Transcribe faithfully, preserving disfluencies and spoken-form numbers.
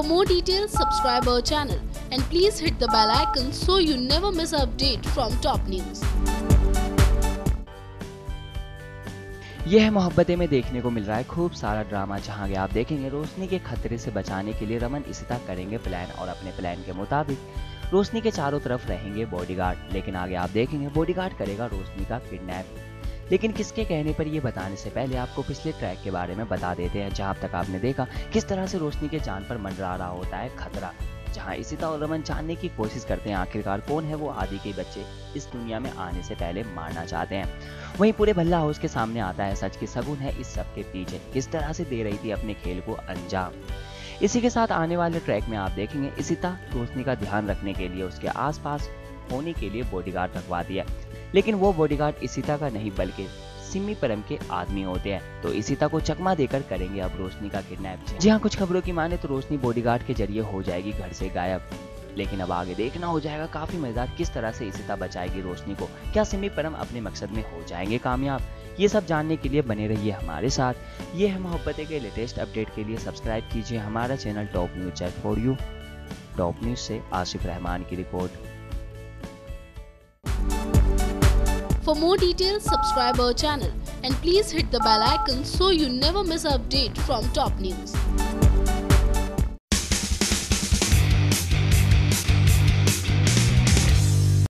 For more details, subscribe our channel and please hit the bell icon so you never miss an update from top news. यह है मोहब्बतें में देखने को मिल रहा है खूब सारा ड्रामा, जहां आगे आप देखेंगे रोशनी के खतरे से बचाने के लिए रमन इशिता करेंगे प्लान और अपने प्लान के मुताबिक रोशनी के चारों तरफ रहेंगे बॉडीगार्ड। लेकिन आगे आप देखेंगे बॉडीगार्ड करेगा रोशनी का किडनैप। लेकिन किसके कहने पर ये बताने से पहले आपको पिछले ट्रैक के बारे में बता देते हैं, जहां तक आपने देखा किस तरह से रोशनी के जान पर मंडरा रहा होता है खतरा, जहां इशिता और रमन जानने की कोशिश करते हैं आखिरकार कौन है वो आदि के बच्चे इस दुनिया में आने से पहले मारना चाहते हैं। वहीं पूरे भल्ला हाउस के सामने आता है सच की सगुन है इस सब के पीछे किस तरह से दे रही थी अपने खेल को अंजाम। इसी के साथ आने वाले ट्रैक में आप देखेंगे इशिता रोशनी का ध्यान रखने के लिए उसके आसपास होने के लिए बॉडीगार्ड रखवा दिया, लेकिन वो बॉडीगार्ड इशिता का नहीं बल्कि सिमी परम के आदमी होते हैं। तो इशिता को चकमा देकर करेंगे अब रोशनी का किडनैप। जी हाँ, कुछ खबरों की माने तो रोशनी बॉडीगार्ड के जरिए हो जाएगी घर से गायब। लेकिन अब आगे देखना हो जाएगा काफी मजेदार किस तरह से इशिता बचाएगी रोशनी को। क्या सिमी परम अपने मकसद में हो जाएंगे कामयाब? ये सब जानने के लिए बने रहिए हमारे साथ। ये है मोहब्बतें के लेटेस्ट अपडेट के लिए सब्सक्राइब कीजिए हमारा channel top news check for you. Top news से आसिफ रहमान की रिपोर्ट। For more details, subscribe our channel and please hit the bell icon so you never miss an update from top news.